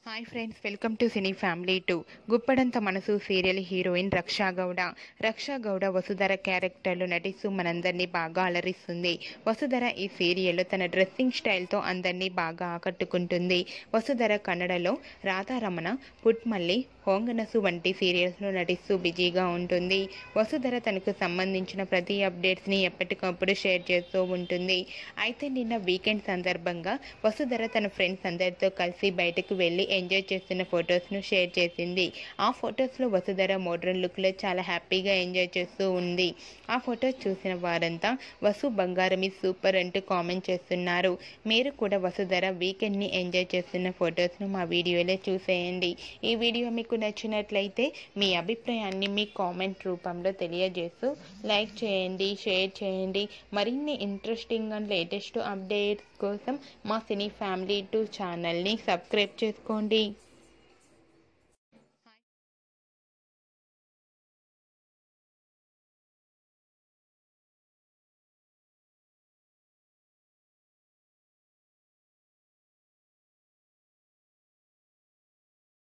Hi friends, welcome to cine family 2. గుప్పడంత మనసు serial heroine Raksha Gowda Vasudhara క్యారెక్టర్లో నటిస్తూ మనందరినీ బాగా అలరిస్తుంది. వసుధర ఈ సీరియల్లో తన డ్రెస్సింగ్ స్టైల్తో అందరినీ బాగా ఆకట్టుకుంటుంది. వసుధర కన్నడలో రాధారమణ, పుట్మల్లి, హోంగనసు వంటి సీరియల్స్లో నటిస్తూ బిజీగా ఉంటుంది. వసుధర తనకు సంబంధించిన ప్రతి అప్డేట్స్ని ఎప్పటికప్పుడు షేర్ చేస్తూ ఉంటుంది. అయితే నిన్న వీకెండ్ సందర్భంగా వసుధర తన ఫ్రెండ్స్ అందరితో కలిసి బయటకు వెళ్ళి ఎంజాయ్ చేస్తున్న ఫొటోస్ను షేర్ చేసింది. ఆ ఫొటోస్లో వసుధర మోడ్రన్ లుక్లో చాలా హ్యాపీగా ఎంజాయ్ చేస్తూ ఉంది. ఆ ఫొటోస్ చూసిన వారంతా వసు బంగారం ఈజ్ సూపర్ అంటూ కామెంట్ చేస్తున్నారు. మీరు కూడా వసుధర వీకెండ్ని ఎంజాయ్ చేస్తున్న ఫొటోస్ను మా వీడియోలో చూసేయండి. ఈ వీడియో మీకు నచ్చినట్లయితే మీ అభిప్రాయాన్ని మీ కామెంట్ రూపంలో తెలియజేస్తూ లైక్ చేయండి, షేర్ చేయండి. మరిన్ని ఇంట్రెస్టింగ్ అండ్ లేటెస్ట్ అప్డేట్స్ కోసం మా సినీ ఫ్యామిలీ 2 ఛానల్ని సబ్స్క్రైబ్ చేసుకోండి.